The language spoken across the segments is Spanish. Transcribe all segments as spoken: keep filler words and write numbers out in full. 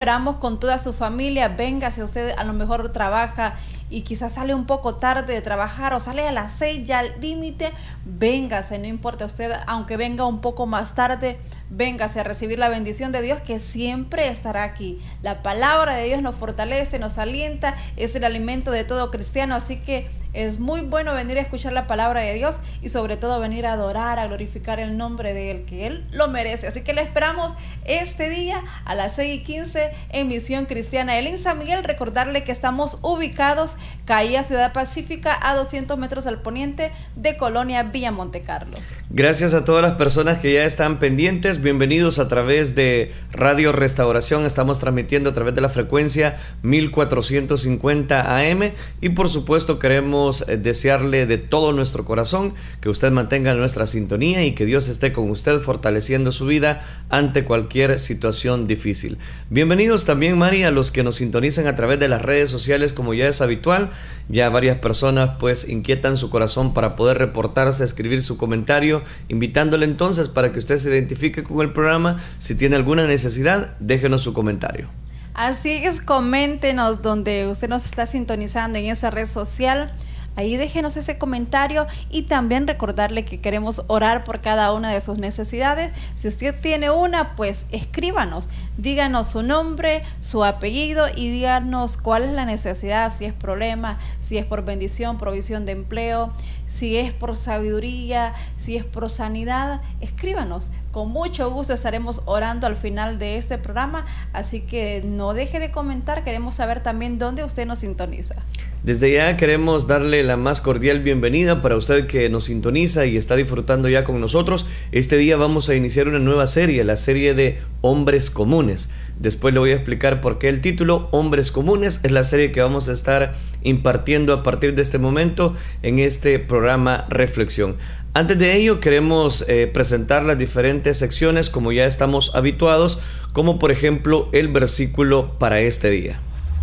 esperamos con toda su familia. Venga, si usted a lo mejor trabaja y quizás sale un poco tarde de trabajar o sale a las seis ya al límite, véngase, no importa usted, aunque venga un poco más tarde, véngase a recibir la bendición de Dios que siempre estará aquí. La palabra de Dios nos fortalece, nos alienta, es el alimento de todo cristiano, así que es muy bueno venir a escuchar la palabra de Dios y sobre todo venir a adorar, a glorificar el nombre de Él, que Él lo merece. Así que le esperamos este día a las seis y quince en Misión Cristiana Elín San Miguel. Recordarle que estamos ubicados calle Ciudad Pacífica a doscientos metros al poniente de Colonia Villa Montecarlos. Gracias a todas las personas que ya están pendientes. Bienvenidos a través de Radio Restauración. Estamos transmitiendo a través de la frecuencia mil cuatrocientos cincuenta A M y por supuesto queremos desearle de todo nuestro corazón que usted mantenga nuestra sintonía y que Dios esté con usted fortaleciendo su vida ante cualquier situación difícil. Bienvenidos también, Mari, a los que nos sintonizan a través de las redes sociales, como ya es habitual. Ya varias personas pues inquietan su corazón para poder reportarse, escribir su comentario, invitándole entonces para que usted se identifique con el programa. Si tiene alguna necesidad, déjenos su comentario. Así es, coméntenos donde usted nos está sintonizando en esa red social. Ahí déjenos ese comentario y también recordarle que queremos orar por cada una de sus necesidades. Si usted tiene una, pues escríbanos, díganos su nombre, su apellido y díganos cuál es la necesidad, si es problema, si es por bendición, provisión de empleo, si es por sabiduría, si es por sanidad, escríbanos. Con mucho gusto estaremos orando al final de este programa, así que no deje de comentar, queremos saber también dónde usted nos sintoniza. Desde ya queremos darle la más cordial bienvenida para usted que nos sintoniza y está disfrutando ya con nosotros. Este día vamos a iniciar una nueva serie, la serie de Hombres Comunes. Después le voy a explicar por qué el título Hombres Comunes. Es la serie que vamos a estar impartiendo a partir de este momento en este programa Reflexión. Antes de ello queremos eh, presentar las diferentes secciones como ya estamos habituados, como por ejemplo el versículo para este día.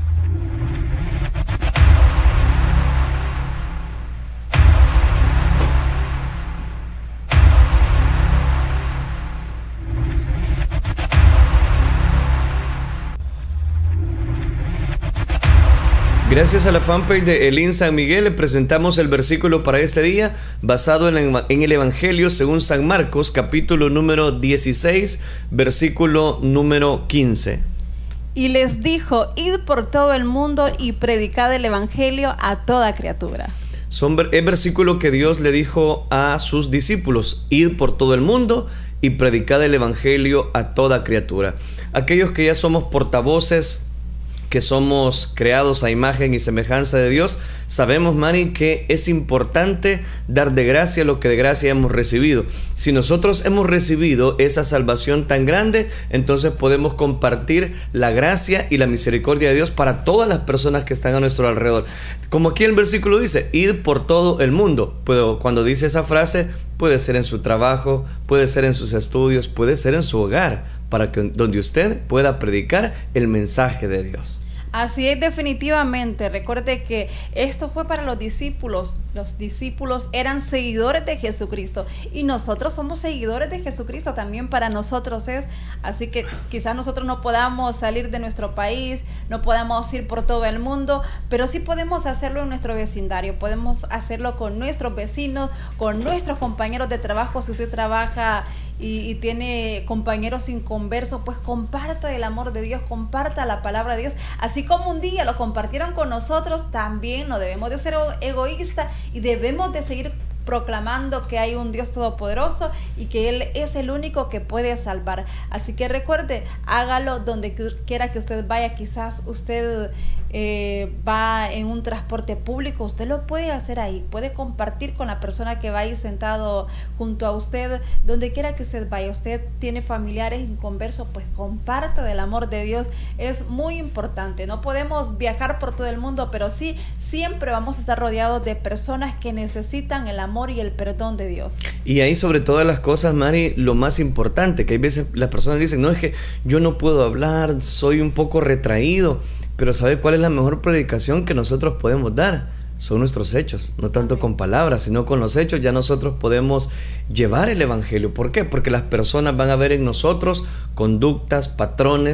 Gracias a la fanpage de Elín San Miguel le presentamos el versículo para este día basado en, la, en el Evangelio según San Marcos, capítulo número dieciséis, versículo número quince. Y les dijo, id por todo el mundo y predicad el Evangelio a toda criatura. Son el versículo que Dios le dijo a sus discípulos, id por todo el mundo y predicad el Evangelio a toda criatura. Aquellos que ya somos portavoces, que somos creados a imagen y semejanza de Dios, sabemos, Mari, que es importante dar de gracia lo que de gracia hemos recibido. Si nosotros hemos recibido esa salvación tan grande, entonces podemos compartir la gracia y la misericordia de Dios para todas las personas que están a nuestro alrededor. Como aquí el versículo dice, id por todo el mundo. Pero cuando dice esa frase, puede ser en su trabajo, puede ser en sus estudios, puede ser en su hogar, para que donde usted pueda predicar el mensaje de Dios. Así es, definitivamente. Recuerde que esto fue para los discípulos. Los discípulos eran seguidores de Jesucristo y nosotros somos seguidores de Jesucristo, también para nosotros es. Así que quizás nosotros no podamos salir de nuestro país, no podamos ir por todo el mundo, pero sí podemos hacerlo en nuestro vecindario, podemos hacerlo con nuestros vecinos, con nuestros compañeros de trabajo. Si usted trabaja Y, y tiene compañeros inconversos, pues comparta el amor de Dios, comparta la palabra de Dios, así como un día lo compartieron con nosotros. También no debemos de ser egoístas y debemos de seguir proclamando que hay un Dios todopoderoso y que Él es el único que puede salvar. Así que recuerde, hágalo donde quiera que usted vaya. Quizás usted eh, va en un transporte público, usted lo puede hacer ahí, puede compartir con la persona que va ahí sentado junto a usted. Donde quiera que usted vaya, usted tiene familiares inconversos, pues comparta del amor de Dios. Es muy importante. No podemos viajar por todo el mundo, pero sí siempre vamos a estar rodeados de personas que necesitan el amor y el perdón de Dios. Y ahí, sobre todas las cosas, Mari, lo más importante, que hay veces las personas dicen, no, es que yo no puedo hablar, soy un poco retraído, pero ¿sabe cuál es la mejor predicación que nosotros podemos dar? Son nuestros hechos, no tanto con palabras, sino con los hechos. Ya nosotros podemos llevar el Evangelio. ¿Por qué? Porque las personas van a ver en nosotros conductas, patrones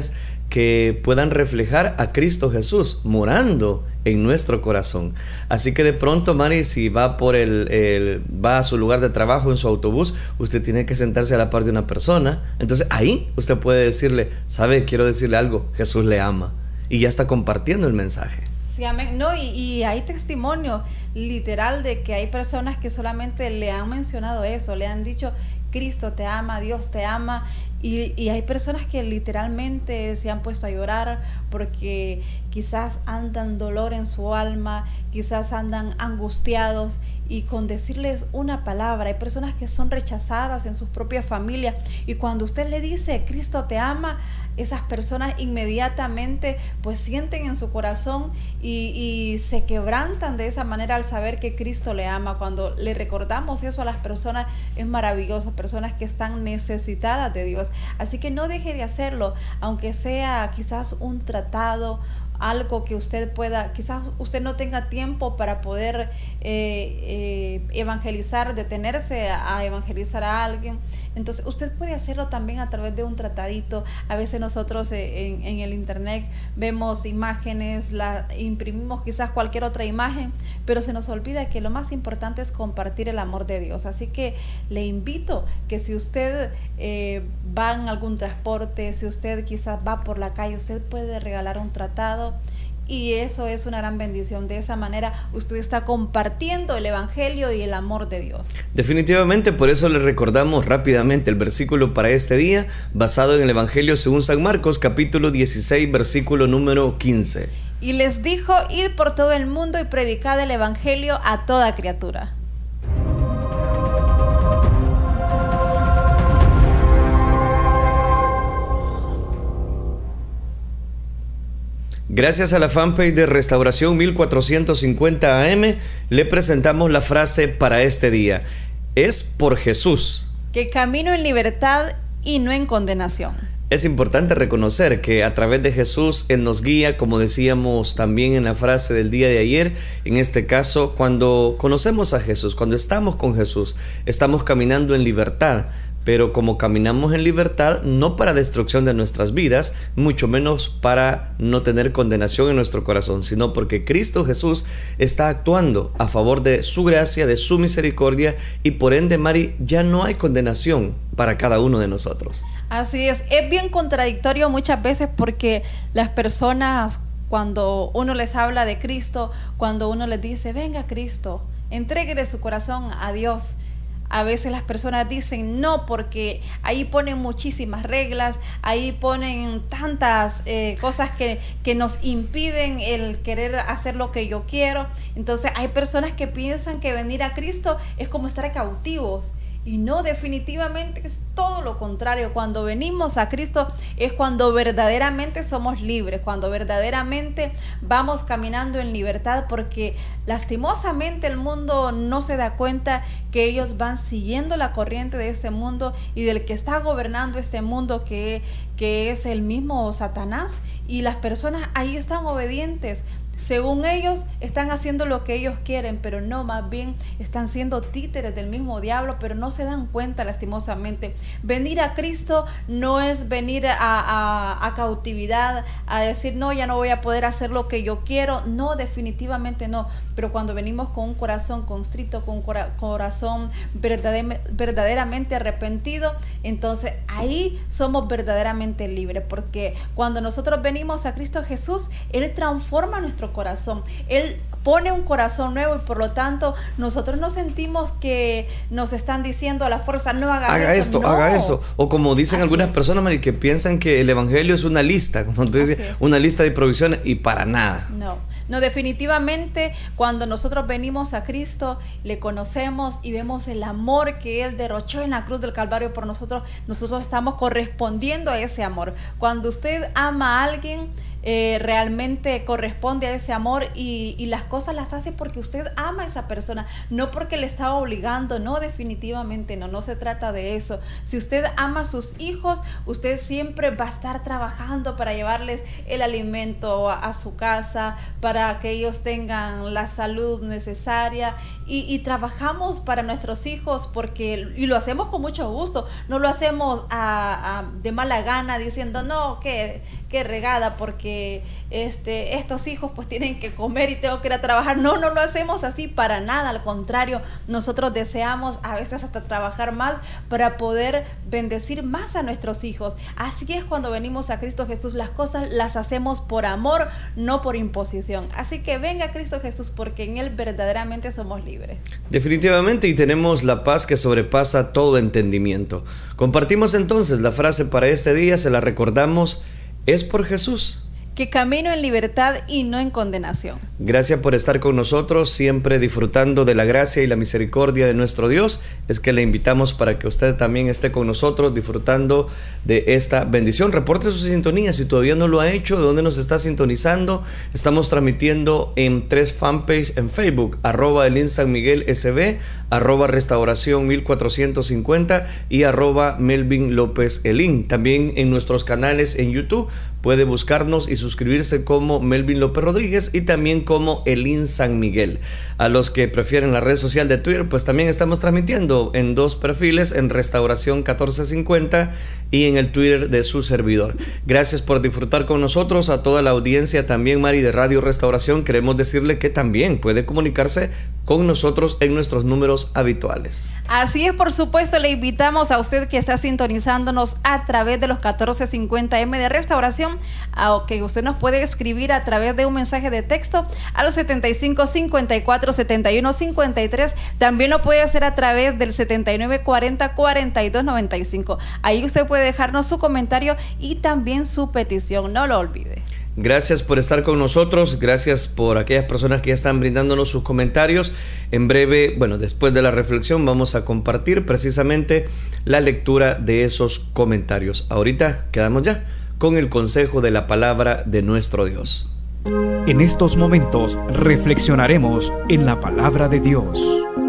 que puedan reflejar a Cristo Jesús morando en nuestro corazón. Así que de pronto, Mari, si va por el, el va a su lugar de trabajo en su autobús, usted tiene que sentarse a la par de una persona. Entonces ahí usted puede decirle, ¿sabe? Quiero decirle algo, Jesús le ama. Y ya está compartiendo el mensaje. Sí, amén. No, y, y hay testimonio literal de que hay personas que solamente le han mencionado eso, le han dicho, Cristo te ama, Dios te ama. Y, y hay personas que literalmente se han puesto a llorar porque quizás andan dolor en su alma, quizás andan angustiados, y con decirles una palabra, hay personas que son rechazadas en sus propias familias, y cuando usted le dice Cristo te ama, esas personas inmediatamente pues sienten en su corazón y, y se quebrantan de esa manera al saber que Cristo le ama. Cuando le recordamos eso a las personas es maravilloso, personas que están necesitadas de Dios. Así que no deje de hacerlo, aunque sea quizás un tratado, algo que usted pueda, quizás usted no tenga tiempo para poder eh, eh, evangelizar, detenerse a, a evangelizar a alguien. Entonces usted puede hacerlo también a través de un tratadito. A veces nosotros eh, en, en el internet vemos imágenes, la imprimimos quizás cualquier otra imagen, pero se nos olvida que lo más importante es compartir el amor de Dios. Así que le invito que si usted eh, va en algún transporte, si usted quizás va por la calle, usted puede regalar un tratado. Y eso es una gran bendición. De esa manera usted está compartiendo el evangelio y el amor de Dios. Definitivamente, por eso le recordamos rápidamente el versículo para este día, basado en el evangelio según San Marcos, capítulo dieciséis, versículo número quince. Y les dijo, id por todo el mundo y predicad el evangelio a toda criatura. Gracias a la fanpage de Restauración mil cuatrocientos cincuenta A M, le presentamos la frase para este día. Es por Jesús que camino en libertad y no en condenación. Es importante reconocer que a través de Jesús Él nos guía, como decíamos también en la frase del día de ayer. En este caso, cuando conocemos a Jesús, cuando estamos con Jesús, estamos caminando en libertad. Pero como caminamos en libertad, no para destrucción de nuestras vidas, mucho menos para no tener condenación en nuestro corazón, sino porque Cristo Jesús está actuando a favor de su gracia, de su misericordia, y por ende, Mari, ya no hay condenación para cada uno de nosotros. Así es, es bien contradictorio muchas veces porque las personas, cuando uno les habla de Cristo, cuando uno les dice, venga Cristo, entréguele su corazón a Dios, a veces las personas dicen no, porque ahí ponen muchísimas reglas, ahí ponen tantas eh, cosas que, que nos impiden el querer hacer lo que yo quiero. Entonces hay personas que piensan que venir a Cristo es como estar cautivos. Y no, definitivamente es todo lo contrario. Cuando venimos a Cristo es cuando verdaderamente somos libres, cuando verdaderamente vamos caminando en libertad, porque lastimosamente el mundo no se da cuenta que ellos van siguiendo la corriente de este mundo y del que está gobernando este mundo, que, que es el mismo Satanás, y las personas ahí están obedientes. Según ellos, están haciendo lo que ellos quieren, pero no, más bien están siendo títeres del mismo diablo, pero no se dan cuenta, lastimosamente. Venir a Cristo no es venir a, a, a cautividad, a decir, no, ya no voy a poder hacer lo que yo quiero. No, definitivamente no. Pero cuando venimos con un corazón constrito, con un cora corazón verdader verdaderamente arrepentido, entonces ahí somos verdaderamente libres, porque cuando nosotros venimos a Cristo Jesús, Él transforma nuestro corazón, Él pone un corazón nuevo, y por lo tanto nosotros no sentimos que nos están diciendo a la fuerza, no haga, haga eso, esto, no. haga eso, o como dicen Así algunas es. personas, Mari, que piensan que el evangelio es una lista, como tú dices, una lista de provisiones, y para nada. No. No, definitivamente cuando nosotros venimos a Cristo, le conocemos y vemos el amor que Él derrochó en la cruz del Calvario por nosotros, nosotros estamos correspondiendo a ese amor. Cuando usted ama a alguien, eh, realmente corresponde a ese amor, y, y las cosas las hace porque usted ama a esa persona, no porque le está obligando. No, definitivamente no, no se trata de eso. Si usted ama a sus hijos, usted siempre va a estar trabajando para llevarles el alimento a, a su casa, para que ellos tengan la salud necesaria, y, y trabajamos para nuestros hijos, porque y lo hacemos con mucho gusto, no lo hacemos a, a, de mala gana, diciendo no, que que regada porque este, estos hijos pues tienen que comer y tengo que ir a trabajar. No, no lo hacemos así para nada, al contrario, nosotros deseamos a veces hasta trabajar más para poder bendecir más a nuestros hijos. Así es cuando venimos a Cristo Jesús, las cosas las hacemos por amor, no por imposición. Así que venga a Cristo Jesús porque en Él verdaderamente somos libres. Definitivamente, y tenemos la paz que sobrepasa todo entendimiento. Compartimos entonces la frase para este día, se la recordamos, es por Jesús que camino en libertad y no en condenación. Gracias por estar con nosotros, siempre disfrutando de la gracia y la misericordia de nuestro Dios. Es que le invitamos para que usted también esté con nosotros disfrutando de esta bendición. Reporte su sintonía si todavía no lo ha hecho, de dónde nos está sintonizando. Estamos transmitiendo en tres fanpages en Facebook, arroba Elín San Miguel S B, arroba Restauración mil cuatrocientos cincuenta y arroba Melvin López Elín. También en nuestros canales en YouTube puede buscarnos y suscribirse como Melvin López Rodríguez y también como Elín San Miguel. A los que prefieren la red social de Twitter, pues también estamos transmitiendo en dos perfiles, en Restauración catorce cincuenta y en el Twitter de su servidor. Gracias por disfrutar con nosotros, a toda la audiencia también, Mari, de Radio Restauración. Queremos decirle que también puede comunicarse con nosotros en nuestros números habituales. Así es, por supuesto, le invitamos a usted que está sintonizándonos a través de los catorce cincuenta eme de Restauración, a que usted nos puede escribir a través de un mensaje de texto a los setenta y cinco, cincuenta y cuatro, setenta y uno, cincuenta y tres. También lo puede hacer a través del setenta y nueve, cuarenta, cuarenta y dos, noventa y cinco. Ahí usted puede dejarnos su comentario y también su petición, no lo olvide. Gracias por estar con nosotros, gracias por aquellas personas que ya están brindándonos sus comentarios. En breve, bueno, después de la reflexión vamos a compartir precisamente la lectura de esos comentarios. Ahorita quedamos ya con el consejo de la palabra de nuestro Dios. En estos momentos reflexionaremos en la palabra de Dios.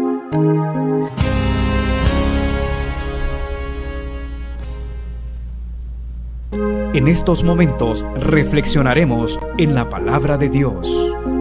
En estos momentos reflexionaremos en la palabra de Dios.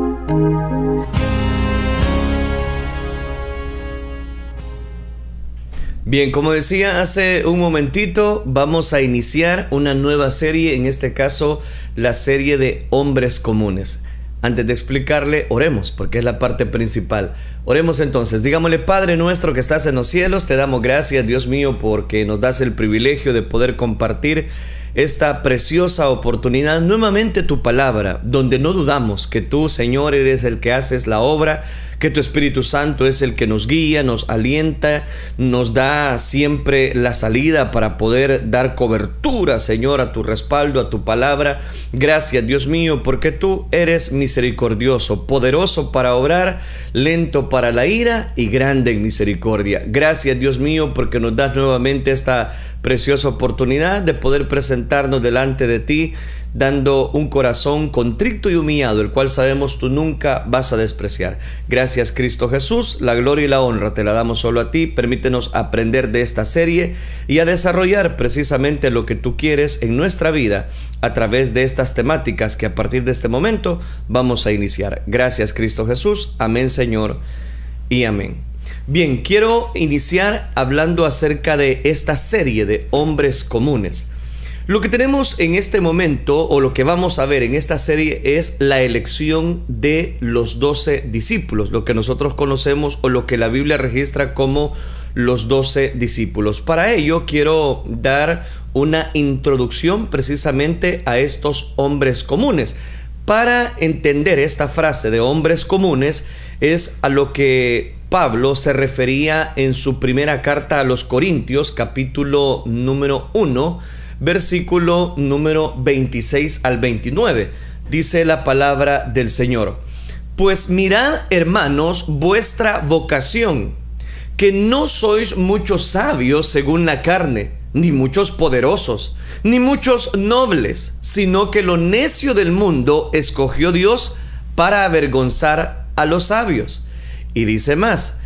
Bien, como decía hace un momentito, vamos a iniciar una nueva serie, en este caso la serie de hombres comunes. Antes de explicarle, oremos, porque es la parte principal. Oremos entonces, digámosle: Padre nuestro que estás en los cielos, te damos gracias, Dios mío, porque nos das el privilegio de poder compartir esta preciosa oportunidad, nuevamente tu palabra, donde no dudamos que tú, Señor, eres el que haces la obra, que tu Espíritu Santo es el que nos guía, nos alienta, nos da siempre la salida para poder dar cobertura, Señor, a tu respaldo, a tu palabra. Gracias, Dios mío, porque tú eres misericordioso, poderoso para obrar, lento para la ira y grande en misericordia. Gracias, Dios mío, porque nos das nuevamente esta preciosa oportunidad de poder presentarnos delante de ti, dando un corazón contrito y humillado, el cual sabemos tú nunca vas a despreciar. Gracias, Cristo Jesús, la gloria y la honra te la damos solo a ti. Permítenos aprender de esta serie y a desarrollar precisamente lo que tú quieres en nuestra vida a través de estas temáticas que a partir de este momento vamos a iniciar. Gracias, Cristo Jesús. Amén, Señor, y amén. Bien, quiero iniciar hablando acerca de esta serie de hombres comunes. Lo que tenemos en este momento, o lo que vamos a ver en esta serie, es la elección de los doce discípulos, lo que nosotros conocemos o lo que la Biblia registra como los doce discípulos. Para ello quiero dar una introducción precisamente a estos hombres comunes. Para entender esta frase de hombres comunes es a lo que Pablo se refería en su primera carta a los Corintios, capítulo número uno, versículo número veintiséis al veintinueve. Dice la palabra del Señor: Pues mirad, hermanos, vuestra vocación, que no sois muchos sabios según la carne, ni muchos poderosos, ni muchos nobles, sino que lo necio del mundo escogió Dios para avergonzar a los sabios. Y dice más: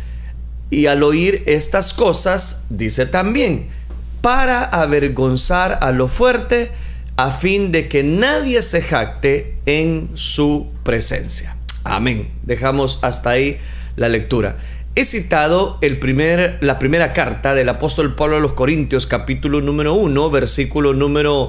y al oír estas cosas, dice también, para avergonzar a lo fuerte, a fin de que nadie se jacte en su presencia. Amén. Dejamos hasta ahí la lectura. He citado el primer, la primera carta del apóstol Pablo a los Corintios, capítulo número uno, versículo número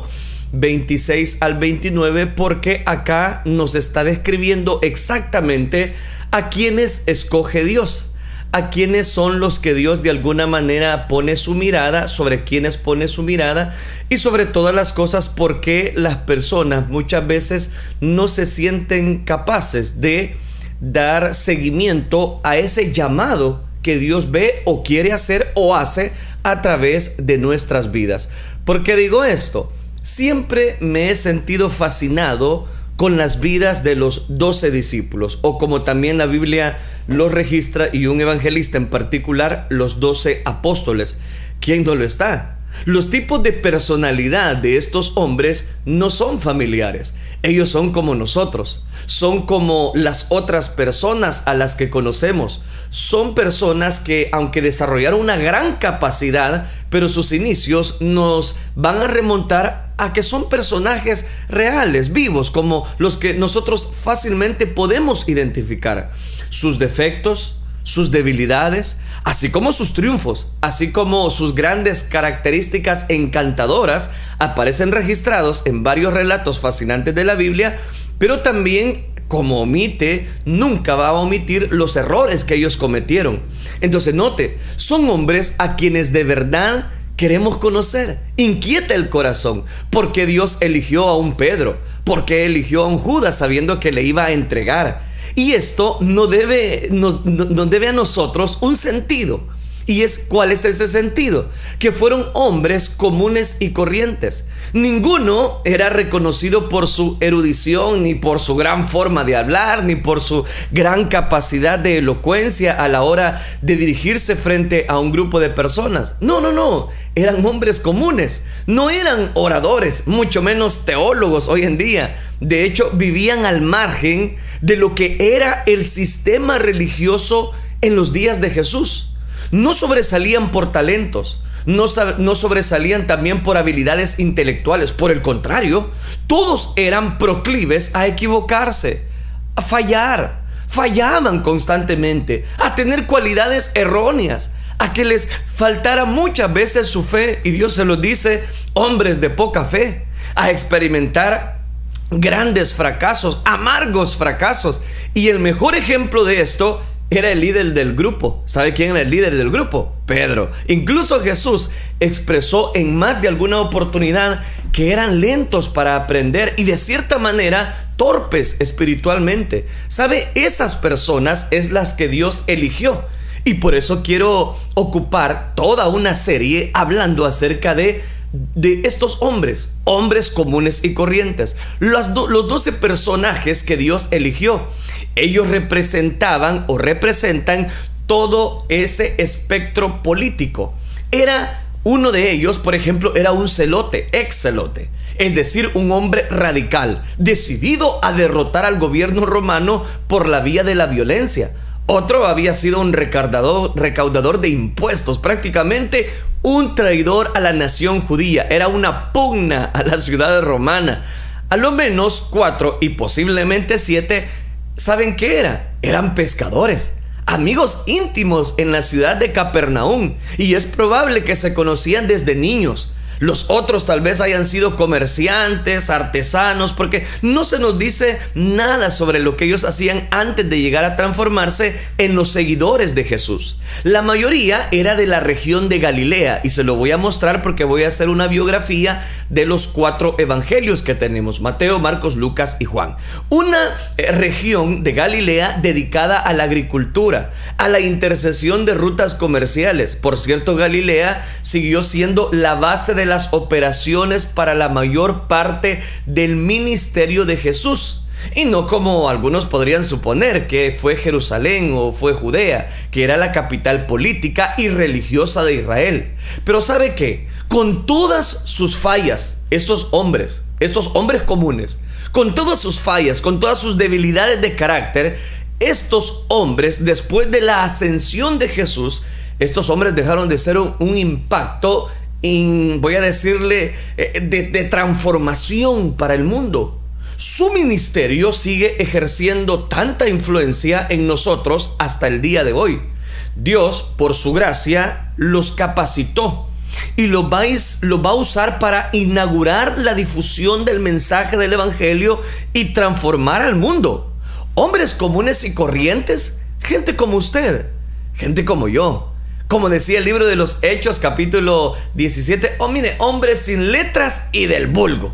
veintiséis al veintinueve, porque acá nos está describiendo exactamente a quienes escoge Dios, a quienes son los que Dios de alguna manera pone su mirada, sobre quienes pone su mirada, y sobre todas las cosas, porque las personas muchas veces no se sienten capaces de dar seguimiento a ese llamado que Dios ve o quiere hacer o hace a través de nuestras vidas. ¿Por qué digo esto? Siempre me he sentido fascinado con las vidas de los doce discípulos, o como también la Biblia lo registra, y un evangelista en particular, los doce apóstoles. ¿Quién no lo está? Los tipos de personalidad de estos hombres no son familiares. Ellos son como nosotros, son como las otras personas a las que conocemos. Son personas que, aunque desarrollaron una gran capacidad, pero sus inicios nos van a remontar a que son personajes reales, vivos, como los que nosotros fácilmente podemos identificar. Sus defectos, sus debilidades, así como sus triunfos, así como sus grandes características encantadoras, aparecen registrados en varios relatos fascinantes de la Biblia, pero también, como omite, nunca va a omitir los errores que ellos cometieron. Entonces note, son hombres a quienes de verdad queremos conocer. Inquieta el corazón, porque Dios eligió a un Pedro, porque eligió a un Judas sabiendo que le iba a entregar. Y esto no debe, nos, nos debe a nosotros un sentido. ¿Y es cuál es ese sentido? Que fueron hombres comunes y corrientes. Ninguno era reconocido por su erudición, ni por su gran forma de hablar, ni por su gran capacidad de elocuencia a la hora de dirigirse frente a un grupo de personas. No, no, no. Eran hombres comunes. No eran oradores, mucho menos teólogos hoy en día. De hecho, vivían al margen de lo que era el sistema religioso en los días de Jesús. No sobresalían por talentos, no, no sobresalían también por habilidades intelectuales. Por el contrario, todos eran proclives a equivocarse, a fallar, fallaban constantemente, a tener cualidades erróneas, a que les faltara muchas veces su fe, y Dios se los dice, hombres de poca fe, a experimentar grandes fracasos, amargos fracasos. Y el mejor ejemplo de esto era el líder del grupo. ¿Sabe quién era el líder del grupo? Pedro. Incluso Jesús expresó en más de alguna oportunidad que eran lentos para aprender y de cierta manera torpes espiritualmente. ¿Sabe? Esas personas es las que Dios eligió. Y por eso quiero ocupar toda una serie hablando acerca de de estos hombres, hombres comunes y corrientes, los, do, los doce personajes que Dios eligió. Ellos representaban o representan todo ese espectro político. Era uno de ellos, por ejemplo, era un celote, ex celote, es decir, un hombre radical, decidido a derrotar al gobierno romano por la vía de la violencia. Otro había sido un recaudador, recaudador de impuestos, prácticamente un traidor a la nación judía. Era una pugna a la ciudad romana. A lo menos cuatro y posiblemente siete, ¿saben qué era? Eran pescadores, amigos íntimos en la ciudad de Capernaum, y es probable que se conocían desde niños. Los otros tal vez hayan sido comerciantes, artesanos, porque no se nos dice nada sobre lo que ellos hacían antes de llegar a transformarse en los seguidores de Jesús. La mayoría era de la región de Galilea, y se lo voy a mostrar porque voy a hacer una biografía de los cuatro evangelios que tenemos: Mateo, Marcos, Lucas y Juan. Una eh, región de Galilea dedicada a la agricultura, a la intercesión de rutas comerciales. Por cierto, Galilea siguió siendo la base de las operaciones para la mayor parte del ministerio de Jesús, y no como algunos podrían suponer que fue Jerusalén o fue Judea, que era la capital política y religiosa de Israel. Pero ¿sabe qué? Con todas sus fallas, estos hombres, estos hombres comunes, con todas sus fallas, con todas sus debilidades de carácter, estos hombres, después de la ascensión de Jesús, estos hombres dejaron de ser un, un impacto, voy a decirle, de, de transformación para el mundo. Su ministerio sigue ejerciendo tanta influencia en nosotros hasta el día de hoy. Dios, por su gracia, los capacitó y lo, vais, lo va a usar para inaugurar la difusión del mensaje del Evangelio y transformar al mundo. Hombres comunes y corrientes, gente como usted, gente como yo. Como decía el libro de los Hechos, capítulo diecisiete, oh, mire, hombres sin letras y del vulgo.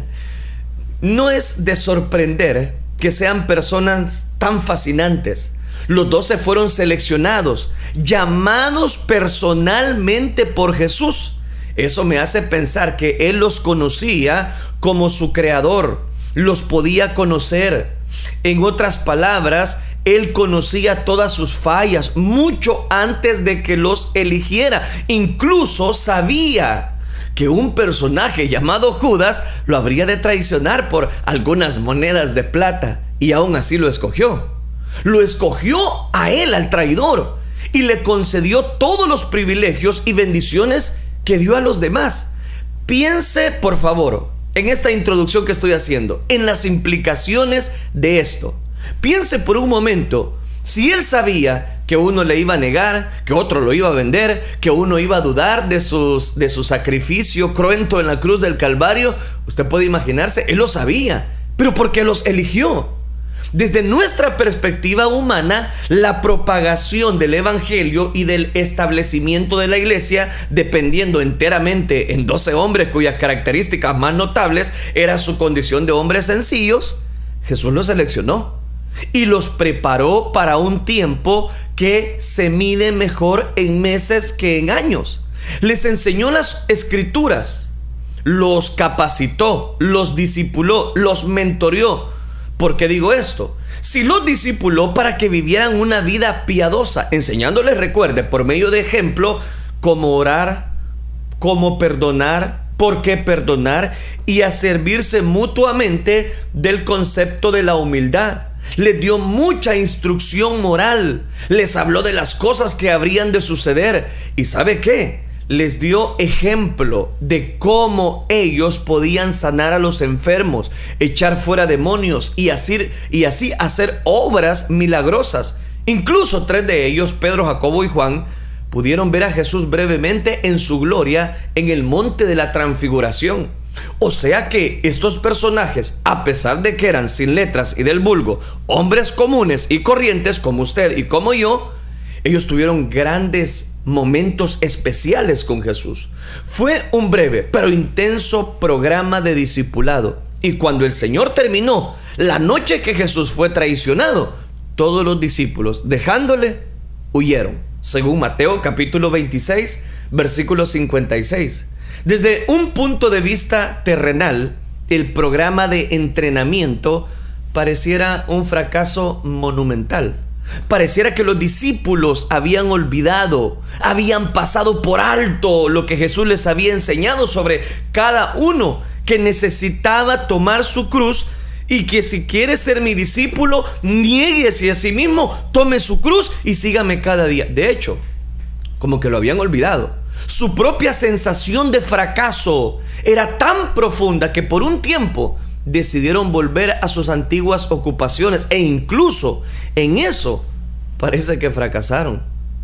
No es de sorprender que sean personas tan fascinantes. Los doce fueron seleccionados, llamados personalmente por Jesús. Eso me hace pensar que Él los conocía como su creador, los podía conocer. En otras palabras, Él conocía todas sus fallas mucho antes de que los eligiera. Incluso sabía que un personaje llamado Judas lo habría de traicionar por algunas monedas de plata, y aún así lo escogió. Lo escogió a él, al traidor, y le concedió todos los privilegios y bendiciones que dio a los demás. Piense, por favor, en esta introducción que estoy haciendo, en las implicaciones de esto. Piense por un momento, si él sabía que uno le iba a negar, que otro lo iba a vender, que uno iba a dudar de, sus, de su sacrificio cruento en la cruz del Calvario, usted puede imaginarse, él lo sabía, pero ¿por qué los eligió? Desde nuestra perspectiva humana, la propagación del evangelio y del establecimiento de la iglesia, dependiendo enteramente en doce hombres cuyas características más notables era su condición de hombres sencillos, Jesús los seleccionó y los preparó para un tiempo que se mide mejor en meses que en años. Les enseñó las escrituras, los capacitó, los discipuló, los mentoreó. ¿Por qué digo esto? Si los discipuló para que vivieran una vida piadosa, enseñándoles, recuerde, por medio de ejemplo, cómo orar, cómo perdonar, por qué perdonar, y a servirse mutuamente del concepto de la humildad. Les dio mucha instrucción moral, les habló de las cosas que habrían de suceder, y ¿sabe qué? Les dio ejemplo de cómo ellos podían sanar a los enfermos, echar fuera demonios y así, y así hacer obras milagrosas. Incluso tres de ellos, Pedro, Jacobo y Juan, pudieron ver a Jesús brevemente en su gloria en el monte de la transfiguración. O sea que estos personajes, a pesar de que eran sin letras y del vulgo, hombres comunes y corrientes como usted y como yo, ellos tuvieron grandes momentos especiales con Jesús. Fue un breve pero intenso programa de discipulado, y cuando el Señor terminó, la noche que Jesús fue traicionado, todos los discípulos, dejándole, huyeron, según Mateo capítulo veintiséis, versículo cincuenta y seis. Desde un punto de vista terrenal, el programa de entrenamiento pareciera un fracaso monumental. Pareciera que los discípulos habían olvidado, habían pasado por alto lo que Jesús les había enseñado sobre cada uno, que necesitaba tomar su cruz, y que si quiere ser mi discípulo, niéguese a sí mismo, tome su cruz y sígame cada día. De hecho, como que lo habían olvidado. Su propia sensación de fracaso era tan profunda que por un tiempo decidieron volver a sus antiguas ocupaciones, e incluso en eso parece que fracasaron.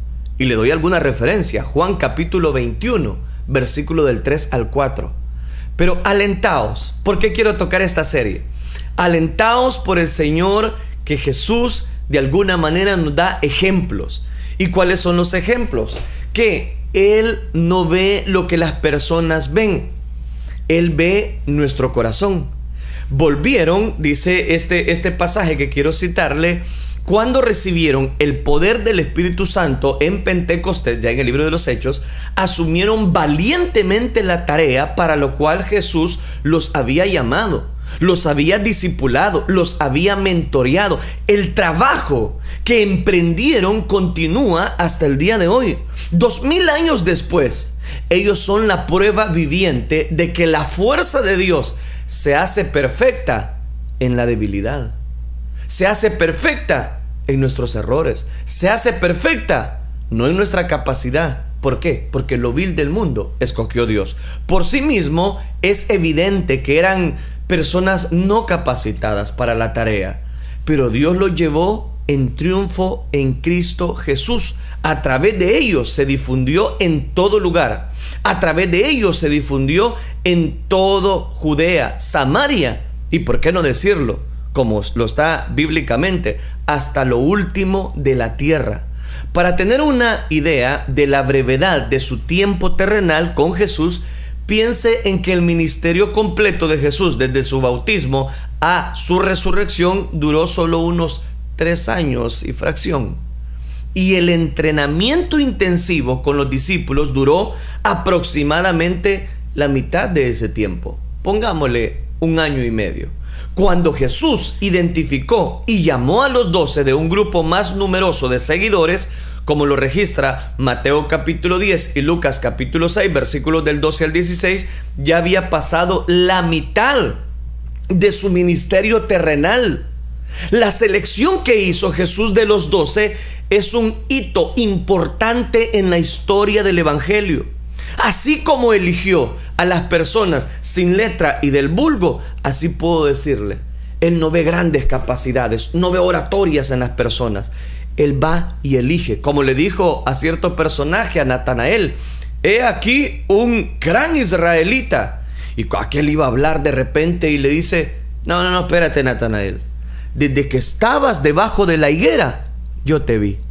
Y le doy alguna referencia: Juan capítulo veintiuno, versículo del tres al cuatro. Pero alentaos, ¿por qué quiero tocar esta serie? Alentaos por el Señor, que Jesús de alguna manera nos da ejemplos. ¿Y cuáles son los ejemplos? Que Él no ve lo que las personas ven, Él ve nuestro corazón. Volvieron, dice este, este pasaje que quiero citarle, cuando recibieron el poder del Espíritu Santo en Pentecostés, ya en el libro de los Hechos, asumieron valientemente la tarea para lo cual Jesús los había llamado, los había discipulado, los había mentoreado. El trabajo que emprendieron continúa hasta el día de hoy. Dos mil años después, ellos son la prueba viviente de que la fuerza de Dios se hace perfecta en la debilidad, se hace perfecta en nuestros errores, se hace perfecta no en nuestra capacidad. ¿Por qué? Porque lo vil del mundo escogió Dios. Por sí mismo es evidente que eran personas no capacitadas para la tarea, pero Dios los llevó en triunfo en Cristo Jesús. A través de ellos se difundió en todo lugar A través de ellos se difundió en todo Judea, Samaria y, por qué no decirlo, como lo está bíblicamente, hasta lo último de la tierra. Para tener una idea de la brevedad de su tiempo terrenal con Jesús, piense en que el ministerio completo de Jesús desde su bautismo a su resurrección duró solo unos tres años y fracción. Y el entrenamiento intensivo con los discípulos duró aproximadamente la mitad de ese tiempo. Pongámosle un año y medio. Cuando Jesús identificó y llamó a los doce de un grupo más numeroso de seguidores, como lo registra Mateo capítulo diez y Lucas capítulo seis, versículos del doce al dieciséis, ya había pasado la mitad de su ministerio terrenal. La selección que hizo Jesús de los doce es un hito importante en la historia del Evangelio. Así como eligió a las personas sin letra y del vulgo, así puedo decirle, Él no ve grandes capacidades, no ve oratorias en las personas. Él va y elige, como le dijo a cierto personaje, a Natanael: he aquí un gran israelita. Y aquel iba a hablar de repente y le dice: no, no, no, espérate, Natanael, desde que estabas debajo de la higuera, yo te vi.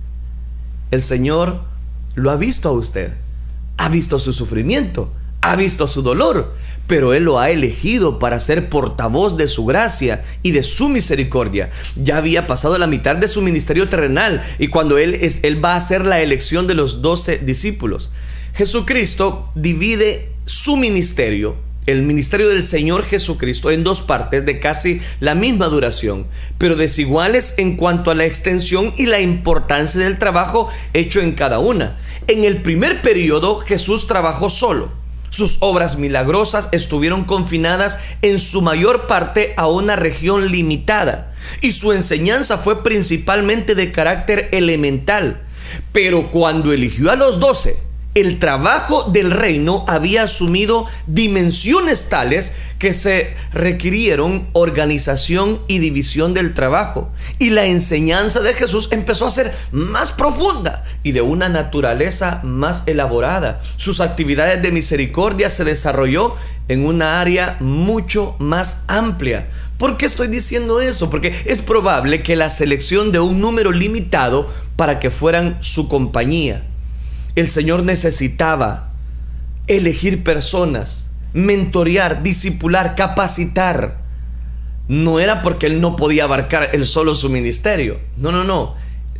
El Señor lo ha visto a usted, ha visto su sufrimiento, ha visto su dolor, pero Él lo ha elegido para ser portavoz de su gracia y de su misericordia. Ya había pasado la mitad de su ministerio terrenal, y cuando Él, es, él va a hacer la elección de los doce discípulos, Jesucristo divide su ministerio, el ministerio del Señor Jesucristo, en dos partes de casi la misma duración, pero desiguales en cuanto a la extensión y la importancia del trabajo hecho en cada una. En el primer periodo, Jesús trabajó solo. Sus obras milagrosas estuvieron confinadas en su mayor parte a una región limitada, y su enseñanza fue principalmente de carácter elemental. Pero cuando eligió a los doce, el trabajo del reino había asumido dimensiones tales que se requirieron organización y división del trabajo, y la enseñanza de Jesús empezó a ser más profunda y de una naturaleza más elaborada. Sus actividades de misericordia se desarrolló en una área mucho más amplia. ¿Por qué estoy diciendo eso? Porque es probable que la selección de un número limitado para que fueran su compañía. El Señor necesitaba elegir personas, mentorear, discipular, capacitar. No era porque Él no podía abarcar Él solo su ministerio. No, no, no.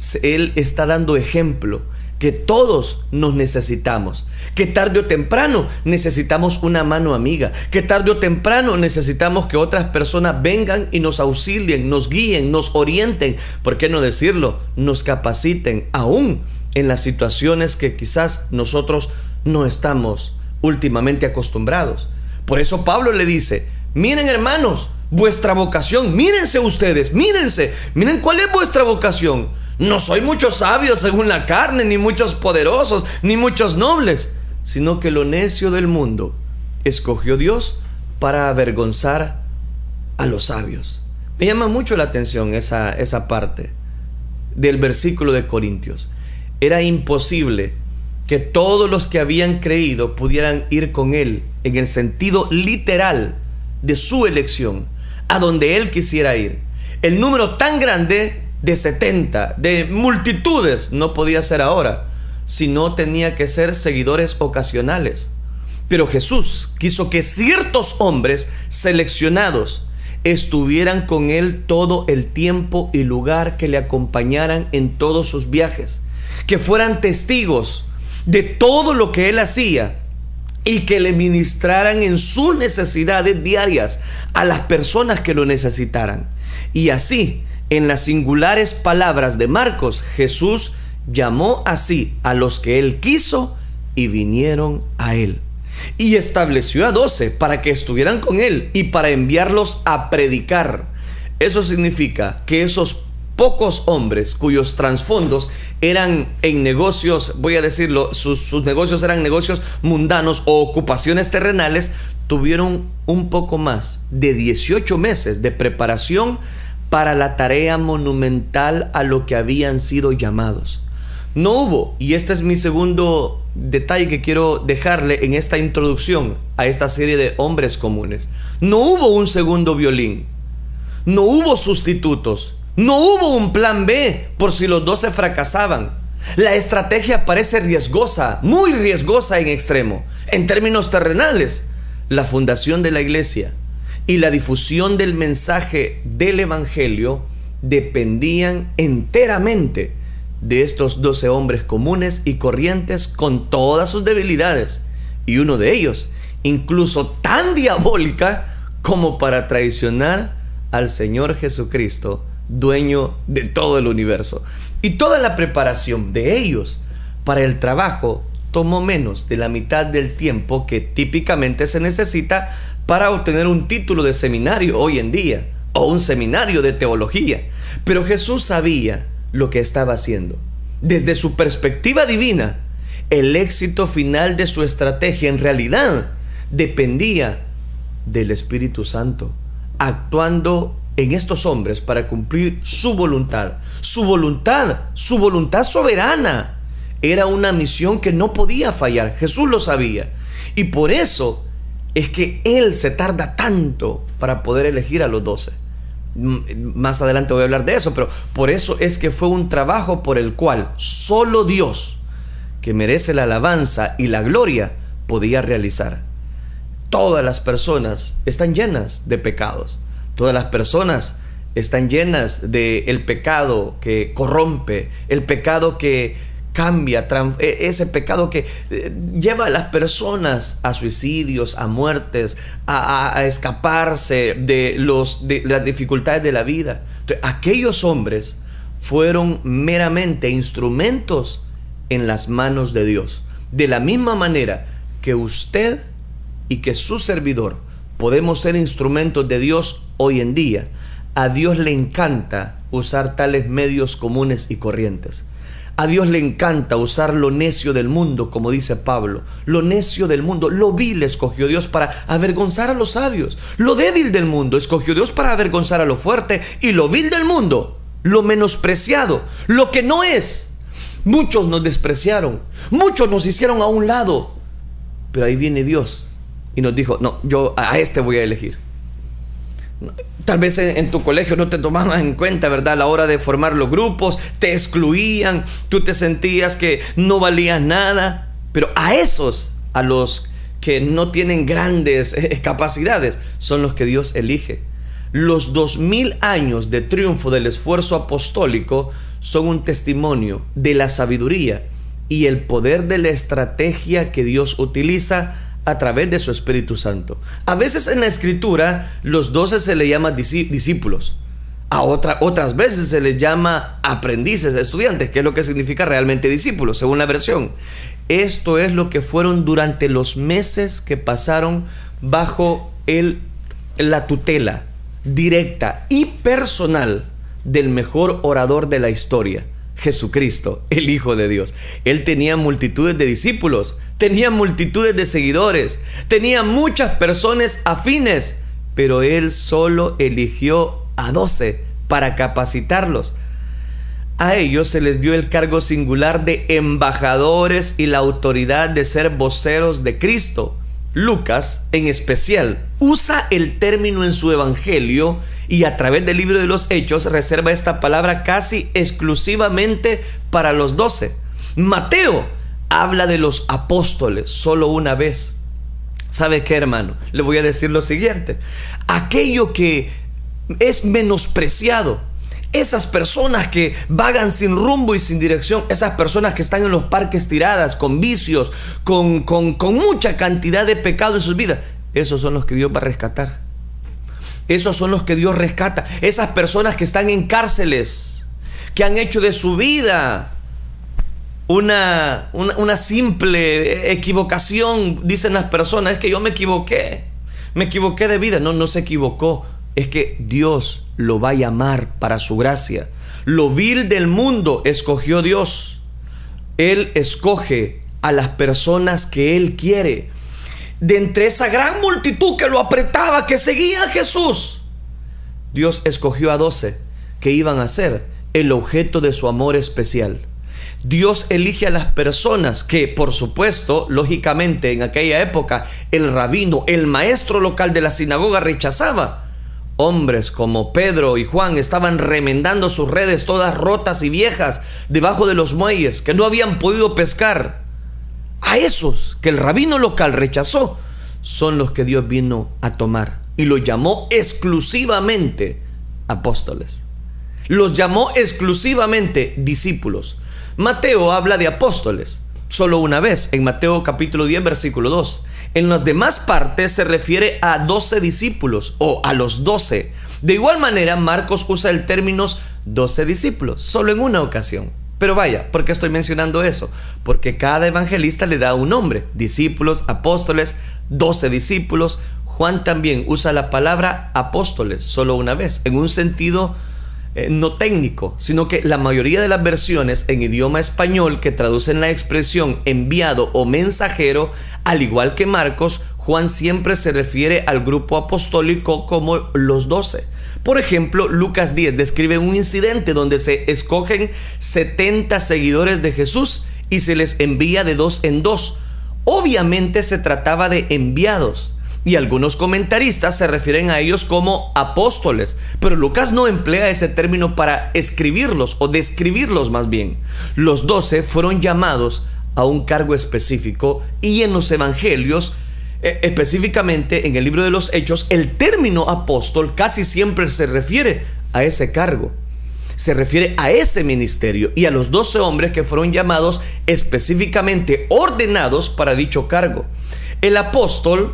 Él está dando ejemplo que todos nos necesitamos, que tarde o temprano necesitamos una mano amiga, que tarde o temprano necesitamos que otras personas vengan y nos auxilien, nos guíen, nos orienten, ¿por qué no decirlo? Nos capaciten aún en las situaciones que quizás nosotros no estamos últimamente acostumbrados. Por eso Pablo le dice: miren, hermanos, vuestra vocación, mírense ustedes, mírense, miren cuál es vuestra vocación. No soy muchos sabios según la carne, ni muchos poderosos, ni muchos nobles, sino que lo necio del mundo escogió Dios para avergonzar a los sabios. Me llama mucho la atención esa, esa parte del versículo de Corintios. Era imposible que todos los que habían creído pudieran ir con Él en el sentido literal de su elección, a donde Él quisiera ir. El número tan grande de setenta, de multitudes, no podía ser ahora, sino tenía que ser seguidores ocasionales. Pero Jesús quiso que ciertos hombres seleccionados estuvieran con Él todo el tiempo y lugar, que le acompañaran en todos sus viajes, que fueran testigos de todo lo que Él hacía y que le ministraran en sus necesidades diarias a las personas que lo necesitaran. Y así, en las singulares palabras de Marcos, Jesús llamó así a los que Él quiso y vinieron a Él. Y estableció a doce para que estuvieran con Él y para enviarlos a predicar. Eso significa que esos pocos hombres cuyos trasfondos eran en negocios, voy a decirlo, sus, sus negocios eran negocios mundanos o ocupaciones terrenales, tuvieron un poco más de dieciocho meses de preparación para la tarea monumental a lo que habían sido llamados. No hubo, y este es mi segundo, detalle que quiero dejarle en esta introducción a esta serie de hombres comunes. No hubo un segundo violín, no hubo sustitutos, no hubo un plan B por si los doce fracasaban. La estrategia parece riesgosa, muy riesgosa en extremo. En términos terrenales, la fundación de la iglesia y la difusión del mensaje del evangelio dependían enteramente de estos doce hombres comunes y corrientes con todas sus debilidades, y uno de ellos incluso tan diabólica como para traicionar al Señor Jesucristo, dueño de todo el universo. Y toda la preparación de ellos para el trabajo tomó menos de la mitad del tiempo que típicamente se necesita para obtener un título de seminario hoy en día, o un seminario de teología. Pero Jesús sabía lo que estaba haciendo. Desde su perspectiva divina, el éxito final de su estrategia en realidad dependía del Espíritu Santo actuando en estos hombres para cumplir su voluntad. Su voluntad, su voluntad soberana. Era una misión que no podía fallar. Jesús lo sabía. Y por eso es que Él se tarda tanto para poder elegir a los doce. Más adelante voy a hablar de eso, pero por eso es que fue un trabajo por el cual solo Dios, que merece la alabanza y la gloria, podía realizar. Todas las personas están llenas de pecados. Todas las personas están llenas del pecado que corrompe, el pecado que cambia, ese pecado que lleva a las personas a suicidios, a muertes, a, a, a escaparse de, los, de las dificultades de la vida. Entonces, aquellos hombres fueron meramente instrumentos en las manos de Dios. De la misma manera que usted y que su servidor podemos ser instrumentos de Dios hoy en día, a Dios le encanta usar tales medios comunes y corrientes. A Dios le encanta usar lo necio del mundo, como dice Pablo. Lo necio del mundo, lo vil escogió Dios para avergonzar a los sabios. Lo débil del mundo escogió Dios para avergonzar a lo fuerte. Y lo vil del mundo, lo menospreciado, lo que no es. Muchos nos despreciaron, muchos nos hicieron a un lado. Pero ahí viene Dios y nos dijo, no, yo a este voy a elegir. Tal vez en, en tu colegio no te tomaban en cuenta, ¿verdad? A la hora de formar los grupos, te excluían, tú te sentías que no valías nada. Pero a esos, a los que no tienen grandes eh, capacidades, son los que Dios elige. Los dos mil años de triunfo del esfuerzo apostólico son un testimonio de la sabiduría y el poder de la estrategia que Dios utiliza a través de su Espíritu Santo. A veces en la Escritura los doce se les llama discípulos, a otra, otras veces se les llama aprendices, estudiantes, que es lo que significa realmente discípulos, según la versión. Esto es lo que fueron durante los meses que pasaron bajo el, la tutela directa y personal del mejor orador de la historia, Jesucristo, el Hijo de Dios. Él tenía multitudes de discípulos, tenía multitudes de seguidores, tenía muchas personas afines, pero Él solo eligió a doce para capacitarlos. A ellos se les dio el cargo singular de embajadores y la autoridad de ser voceros de Cristo. Lucas, en especial, usa el término en su evangelio y a través del libro de los Hechos reserva esta palabra casi exclusivamente para los doce. Mateo habla de los apóstoles solo una vez. ¿Sabe qué, hermano? Le voy a decir lo siguiente. Aquello que es menospreciado, esas personas que vagan sin rumbo y sin dirección, esas personas que están en los parques tiradas, con vicios, con, con, con mucha cantidad de pecado en sus vidas, esos son los que Dios va a rescatar. Esos son los que Dios rescata. Esas personas que están en cárceles, que han hecho de su vida una, una, una simple equivocación. Dicen las personas, es que yo me equivoqué, me equivoqué de vida. No, no se equivocó. Es que Dios lo va a llamar para su gracia. Lo vil del mundo escogió Dios. Él escoge a las personas que Él quiere. De entre esa gran multitud que lo apretaba, que seguía a Jesús, Dios escogió a doce que iban a ser el objeto de su amor especial. Dios elige a las personas que, por supuesto, lógicamente en aquella época, el rabino, el maestro local de la sinagoga rechazaba. Hombres como Pedro y Juan estaban remendando sus redes todas rotas y viejas debajo de los muelles, que no habían podido pescar. A esos que el rabino local rechazó son los que Dios vino a tomar y los llamó exclusivamente apóstoles. Los llamó exclusivamente discípulos. Mateo habla de apóstoles solo una vez, en Mateo capítulo diez, versículo dos. En las demás partes se refiere a doce discípulos o a los doce. De igual manera, Marcos usa el término doce discípulos, solo en una ocasión. Pero vaya, ¿por qué estoy mencionando eso? Porque cada evangelista le da un nombre: discípulos, apóstoles, doce discípulos. Juan también usa la palabra apóstoles solo una vez, en un sentido eh, no técnico, sino que la mayoría de las versiones en idioma español que traducen la expresión enviado o mensajero, al igual que Marcos, Juan siempre se refiere al grupo apostólico como los doce. Por ejemplo, Lucas diez describe un incidente donde se escogen setenta seguidores de Jesús y se les envía de dos en dos. Obviamente se trataba de enviados, y algunos comentaristas se refieren a ellos como apóstoles, pero Lucas no emplea ese término para escribirlos o describirlos más bien. Los doce fueron llamados a un cargo específico, y en los evangelios, eh, específicamente en el libro de los Hechos, el término apóstol casi siempre se refiere a ese cargo, se refiere a ese ministerio y a los doce hombres que fueron llamados específicamente, ordenados para dicho cargo. El apóstol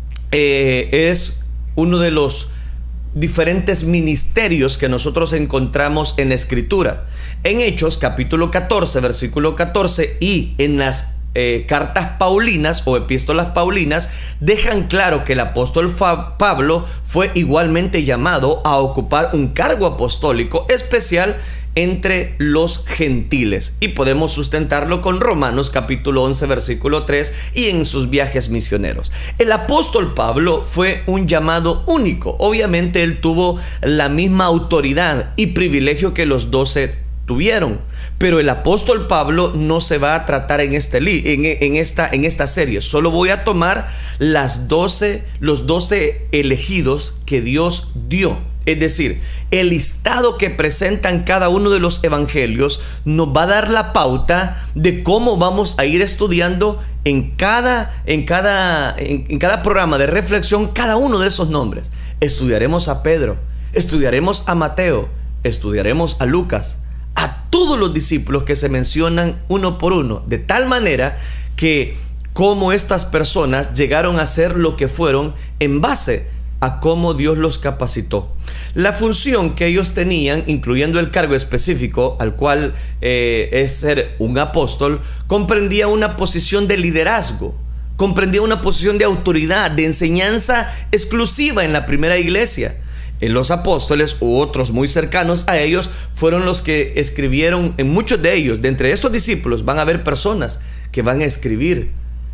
Eh, es uno de los diferentes ministerios que nosotros encontramos en la Escritura. En Hechos capítulo catorce, versículo catorce, y en las eh, cartas paulinas o epístolas paulinas dejan claro que el apóstol Pablo fue igualmente llamado a ocupar un cargo apostólico especial entre los gentiles, y podemos sustentarlo con Romanos capítulo once, versículo tres, y en sus viajes misioneros. El apóstol Pablo fue un llamado único. Obviamente él tuvo la misma autoridad y privilegio que los doce tuvieron, pero el apóstol Pablo no se va a tratar en, este li en, en, esta, en esta serie. Solo voy a tomar las doce, los doce elegidos que Dios dio. Es decir, el listado que presentan cada uno de los evangelios nos va a dar la pauta de cómo vamos a ir estudiando en cada, en cada, en, en cada programa de reflexión cada uno de esos nombres. Estudiaremos a Pedro, estudiaremos a Mateo, estudiaremos a Lucas, a todos los discípulos que se mencionan uno por uno, de tal manera que cómo estas personas llegaron a ser lo que fueron en base a cómo Dios los capacitó. La función que ellos tenían, incluyendo el cargo específico al cual eh, es ser un apóstol, comprendía una posición de liderazgo, comprendía una posición de autoridad, de enseñanza exclusiva en la primera iglesia. En los apóstoles u otros muy cercanos a ellos fueron los que escribieron. En muchos de ellos, de entre estos discípulos, van a haber personas que van a escribir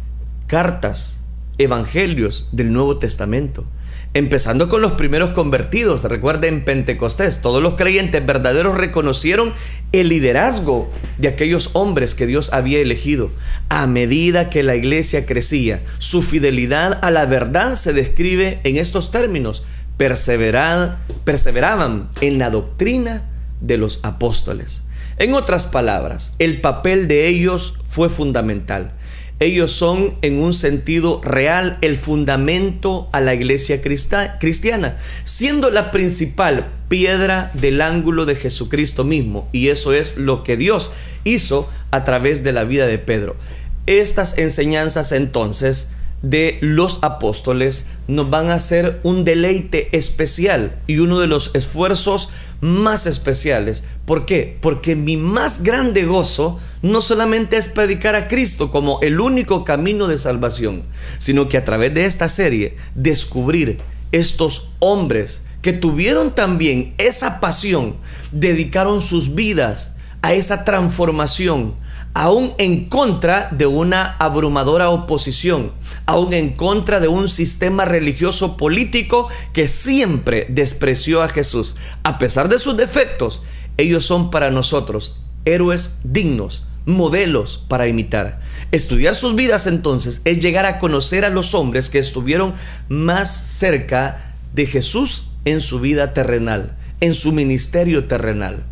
cartas, evangelios del Nuevo Testamento. Empezando con los primeros convertidos. Recuerden Pentecostés, todos los creyentes verdaderos reconocieron el liderazgo de aquellos hombres que Dios había elegido. A medida que la iglesia crecía, su fidelidad a la verdad se describe en estos términos: Perseverar, perseveraban en la doctrina de los apóstoles. En otras palabras, el papel de ellos fue fundamental. Ellos son, en un sentido real, el fundamento a la iglesia cristiana, siendo la principal piedra del ángulo de Jesucristo mismo. Y eso es lo que Dios hizo a través de la vida de Pedro. Estas enseñanzas entonces de los apóstoles nos van a hacer un deleite especial y uno de los esfuerzos más especiales. ¿Por qué? Porque mi más grande gozo no solamente es predicar a Cristo como el único camino de salvación, sino que a través de esta serie descubrir estos hombres que tuvieron también esa pasión, dedicaron sus vidas a esa transformación, aún en contra de una abrumadora oposición, aún en contra de un sistema religioso político que siempre despreció a Jesús. A pesar de sus defectos, ellos son para nosotros héroes dignos modelos para imitar. Estudiar sus vidas entonces es llegar a conocer a los hombres que estuvieron más cerca de Jesús en su vida terrenal, en su ministerio terrenal.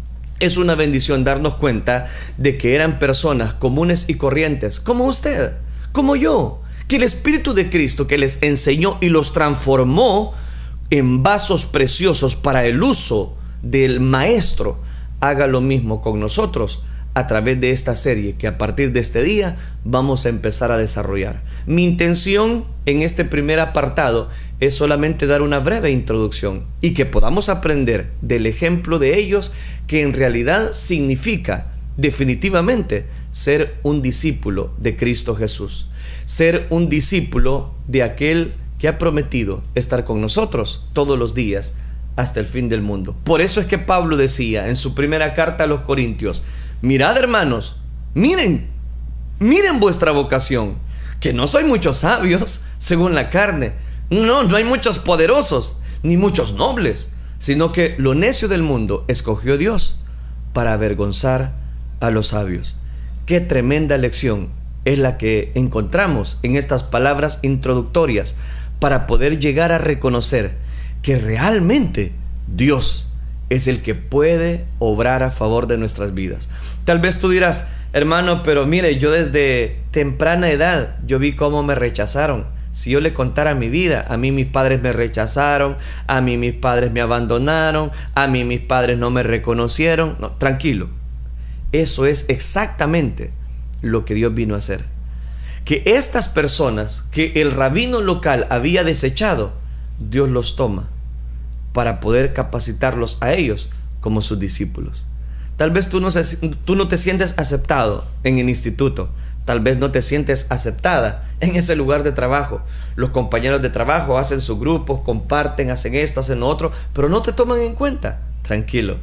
Es una bendición darnos cuenta de que eran personas comunes y corrientes, como usted, como yo, que el Espíritu de Cristo que les enseñó y los transformó en vasos preciosos para el uso del Maestro, haga lo mismo con nosotros a través de esta serie que a partir de este día vamos a empezar a desarrollar. Mi intención en este primer apartado es solamente dar una breve introducción y que podamos aprender del ejemplo de ellos, que en realidad significa definitivamente ser un discípulo de Cristo Jesús, ser un discípulo de aquel que ha prometido estar con nosotros todos los días hasta el fin del mundo. Por eso es que Pablo decía en su primera carta a los Corintios: mirad, hermanos, miren, miren vuestra vocación, que no soy muchos sabios según la carne, no, no hay muchos poderosos, ni muchos nobles, sino que lo necio del mundo escogió Dios para avergonzar a los sabios. Qué tremenda lección es la que encontramos en estas palabras introductorias para poder llegar a reconocer que realmente Dios es el que puede obrar a favor de nuestras vidas. Tal vez tú dirás: hermano, pero mire, yo desde temprana edad yo vi cómo me rechazaron. Si yo le contara mi vida, a mí mis padres me rechazaron, a mí mis padres me abandonaron, a mí mis padres no me reconocieron. No, tranquilo. Eso es exactamente lo que Dios vino a hacer. Que estas personas que el rabino local había desechado, Dios los toma para poder capacitarlos a ellos como sus discípulos. Tal vez tú no, tú no te sientes aceptado en el instituto. Tal vez no te sientes aceptada en ese lugar de trabajo. Los compañeros de trabajo hacen sus grupos, comparten, hacen esto, hacen lo otro, pero no te toman en cuenta. Tranquilo.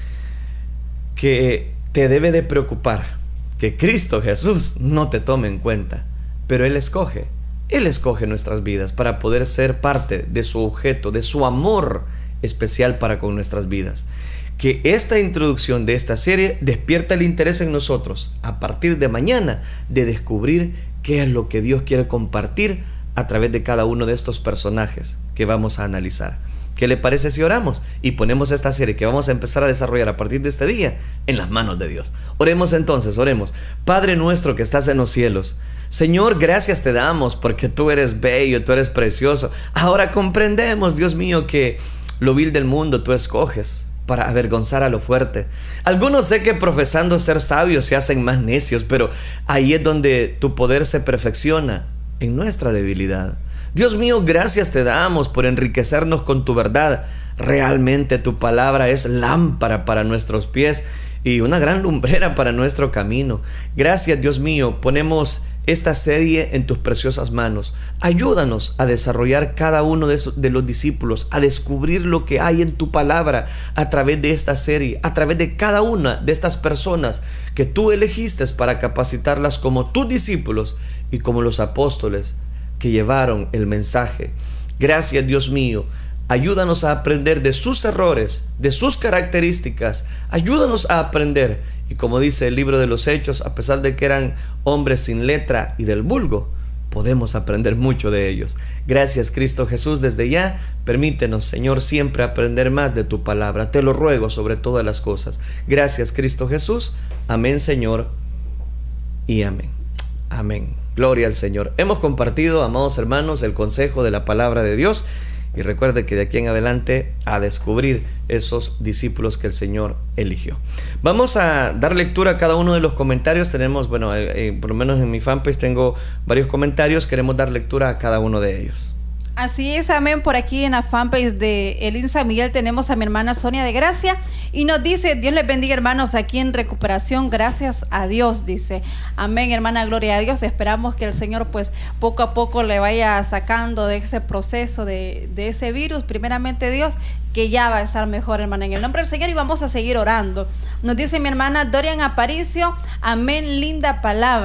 Que te debe de preocupar que Cristo Jesús no te tome en cuenta, pero Él escoge. Él escoge nuestras vidas para poder ser parte de su objeto, de su amor especial para con nuestras vidas. Que esta introducción de esta serie despierta el interés en nosotros a partir de mañana de descubrir qué es lo que Dios quiere compartir a través de cada uno de estos personajes que vamos a analizar. ¿Qué le parece si oramos y ponemos esta serie que vamos a empezar a desarrollar a partir de este día en las manos de Dios? Oremos entonces, oremos. Padre nuestro que estás en los cielos, Señor, gracias te damos porque tú eres bello, tú eres precioso. Ahora comprendemos, Dios mío, que lo vil del mundo tú escoges para avergonzar a lo fuerte. Algunos sé que profesando ser sabios se hacen más necios, pero ahí es donde tu poder se perfecciona, en nuestra debilidad. Dios mío, gracias te damos por enriquecernos con tu verdad. Realmente tu palabra es lámpara para nuestros pies y una gran lumbrera para nuestro camino. Gracias, Dios mío, ponemos esta serie en tus preciosas manos. Ayúdanos a desarrollar cada uno de, esos, de los discípulos, a descubrir lo que hay en tu palabra a través de esta serie, a través de cada una de estas personas que tú elegiste para capacitarlas como tus discípulos y como los apóstoles que llevaron el mensaje. Gracias, Dios mío. Ayúdanos a aprender de sus errores, de sus características. Ayúdanos a aprender. Y como dice el libro de los Hechos, a pesar de que eran hombres sin letra y del vulgo, podemos aprender mucho de ellos. Gracias, Cristo Jesús. Desde ya, permítenos, Señor, siempre aprender más de tu palabra. Te lo ruego sobre todas las cosas. Gracias, Cristo Jesús. Amén, Señor. Y amén. Amén. Gloria al Señor. Hemos compartido, amados hermanos, el consejo de la palabra de Dios. Y recuerde que de aquí en adelante a descubrir esos discípulos que el Señor eligió. Vamos a dar lectura a cada uno de los comentarios. Tenemos, bueno, eh, por lo menos en mi fanpage tengo varios comentarios. Queremos dar lectura a cada uno de ellos. Así es, amén. Por aquí en la fanpage de Elin San Miguel tenemos a mi hermana Sonia de Gracia y nos dice: Dios les bendiga, hermanos, aquí en recuperación, gracias a Dios, dice. Amén, hermana, gloria a Dios. Esperamos que el Señor pues poco a poco le vaya sacando de ese proceso, de, de ese virus, primeramente Dios, que ya va a estar mejor, hermana, en el nombre del Señor, y vamos a seguir orando. Nos dice mi hermana Dorian Aparicio: amén, linda palabra.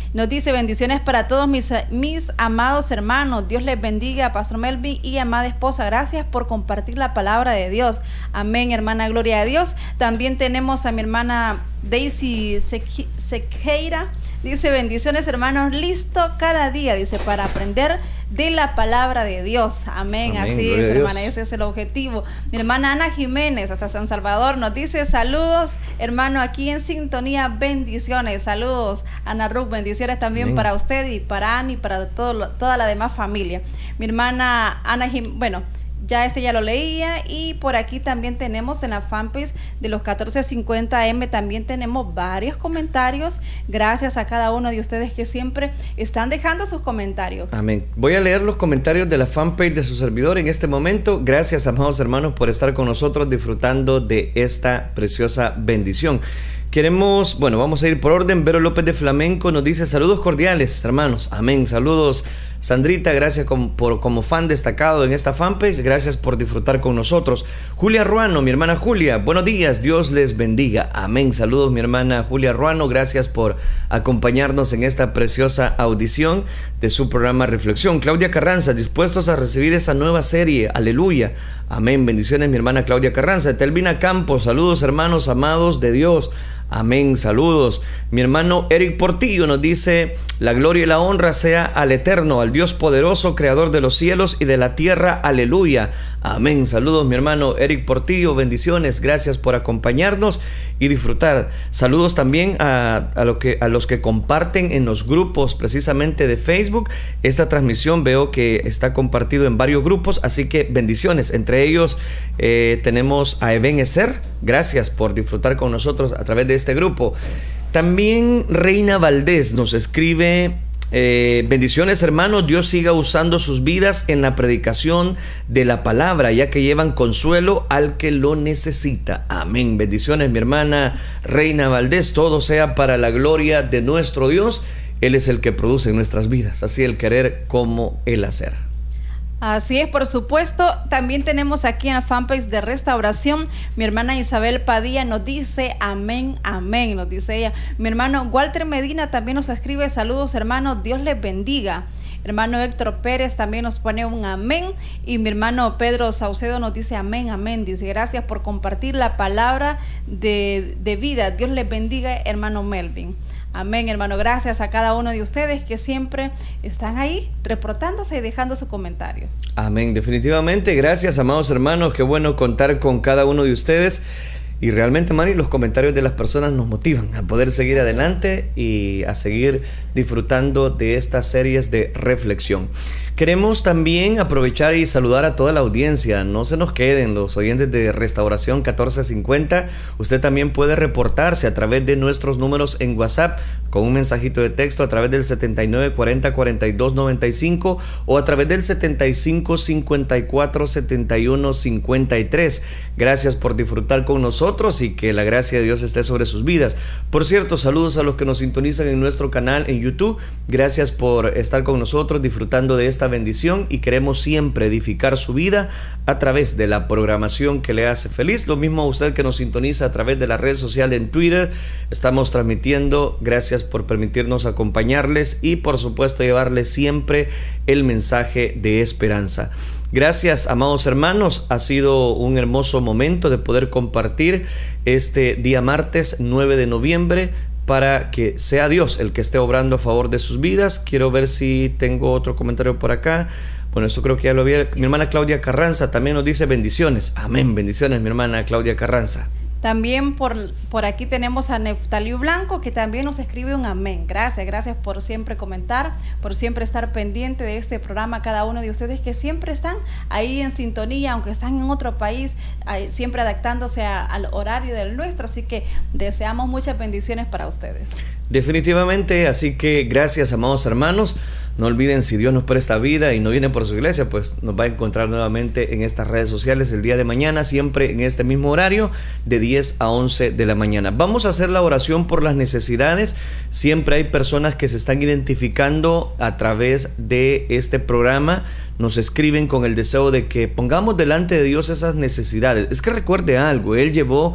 Nos dice: bendiciones para todos mis, mis amados hermanos. Dios les bendiga, Pastor Melvin y amada esposa. Gracias por compartir la palabra de Dios. Amén, hermana, gloria a Dios. También tenemos a mi hermana Daisy Sequeira. Dice: bendiciones, hermanos, listo cada día, dice, para aprender de la palabra de Dios. Amén, Amén, así es, hermana, ese es el objetivo. Mi hermana Ana Jiménez, hasta San Salvador, nos dice: saludos, hermano, aquí en sintonía, bendiciones. Saludos, Ana Ruth, bendiciones también Amén. Para usted y para Ana y para todo, toda la demás familia. Mi hermana Ana Jiménez, bueno, ya este ya lo leía, y por aquí también tenemos en la fanpage de los catorce cincuenta A M, también tenemos varios comentarios. Gracias a cada uno de ustedes que siempre están dejando sus comentarios. Amén. Voy a leer los comentarios de la fanpage de su servidor en este momento. Gracias, amados hermanos, por estar con nosotros disfrutando de esta preciosa bendición. Queremos, bueno, vamos a ir por orden. Vero López de Flamenco nos dice: saludos cordiales, hermanos. Amén. Saludos, Sandrita, gracias como, por, como fan destacado en esta fanpage. Gracias por disfrutar con nosotros. Julia Ruano, mi hermana Julia, buenos días, Dios les bendiga. Amén. Saludos, mi hermana Julia Ruano. Gracias por acompañarnos en esta preciosa audición de su programa Reflexión. Claudia Carranza, dispuestos a recibir esa nueva serie. Aleluya. Amén. Bendiciones, mi hermana Claudia Carranza. Telvina Campos, saludos, hermanos amados de Dios. Amén, saludos. Mi hermano Eric Portillo nos dice: la gloria y la honra sea al Eterno, al Dios poderoso, creador de los cielos y de la tierra. Aleluya. Amén. Saludos, mi hermano Eric Portillo. Bendiciones. Gracias por acompañarnos y disfrutar. Saludos también a, a, lo que, a los que comparten en los grupos precisamente de Facebook. Esta transmisión veo que está compartido en varios grupos, así que bendiciones. Entre ellos eh, tenemos a Ebenezer. Gracias por disfrutar con nosotros a través de este grupo. También Reina Valdés nos escribe: eh, bendiciones, hermanos, Dios siga usando sus vidas en la predicación de la palabra, ya que llevan consuelo al que lo necesita. Amén. Bendiciones, mi hermana Reina Valdés. Todo sea para la gloria de nuestro Dios. Él es el que produce en nuestras vidas, así el querer como el hacer. Así es, por supuesto. También tenemos aquí en la fanpage de Restauración, mi hermana Isabel Padilla nos dice: amén, amén, nos dice ella. Mi hermano Walter Medina también nos escribe: saludos, hermanos, Dios les bendiga. Hermano Héctor Pérez también nos pone un amén, y mi hermano Pedro Saucedo nos dice: amén, amén. Dice: gracias por compartir la palabra de, de vida. Dios les bendiga, hermano Melvin. Amén, hermano. Gracias a cada uno de ustedes que siempre están ahí reportándose y dejando su comentario. Amén, definitivamente. Gracias, amados hermanos. Qué bueno contar con cada uno de ustedes. Y realmente, Mari, los comentarios de las personas nos motivan a poder seguir adelante y a seguir disfrutando de estas series de reflexión. Queremos también aprovechar y saludar a toda la audiencia. No se nos queden los oyentes de Restauración catorce cincuenta. Usted también puede reportarse a través de nuestros números en WhatsApp con un mensajito de texto a través del setenta y nueve cuarenta cuarenta y dos noventa y cinco o a través del setenta y cinco cincuenta y cuatro setenta y uno cincuenta y tres. Gracias por disfrutar con nosotros y que la gracia de Dios esté sobre sus vidas. Por cierto, saludos a los que nos sintonizan en nuestro canal en YouTube. Gracias por estar con nosotros disfrutando de esta bendición, y queremos siempre edificar su vida a través de la programación que le hace feliz. Lo mismo a usted que nos sintoniza a través de la red social en Twitter. Estamos transmitiendo. Gracias por permitirnos acompañarles y por supuesto llevarles siempre el mensaje de esperanza. Gracias, amados hermanos. Ha sido un hermoso momento de poder compartir este día martes nueve de noviembre, para que sea Dios el que esté obrando a favor de sus vidas. Quiero ver si tengo otro comentario por acá. Bueno, esto creo que ya lo vi. Mi hermana Claudia Carranza también nos dice: bendiciones. Amén, bendiciones, mi hermana Claudia Carranza. También por, por aquí tenemos a Neftalio Blanco, que también nos escribe un amén. Gracias, gracias por siempre comentar, por siempre estar pendiente de este programa. Cada uno de ustedes que siempre están ahí en sintonía, aunque están en otro país, ahí, siempre adaptándose a, al horario del nuestro. Así que deseamos muchas bendiciones para ustedes. Definitivamente, así que gracias, amados hermanos. No olviden, si Dios nos presta vida y no viene por su iglesia, pues nos va a encontrar nuevamente en estas redes sociales el día de mañana, siempre en este mismo horario, de diez a once de la mañana. Vamos a hacer la oración por las necesidades. Siempre hay personas que se están identificando a través de este programa. Nos escriben con el deseo de que pongamos delante de Dios esas necesidades. Es que recuerde algo: Él llevó